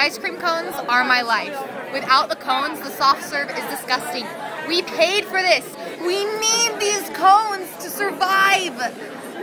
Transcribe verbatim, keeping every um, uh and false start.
ice cream cones are my life. Without the cones, the soft serve is disgusting. We paid for this. We need these cones to survive.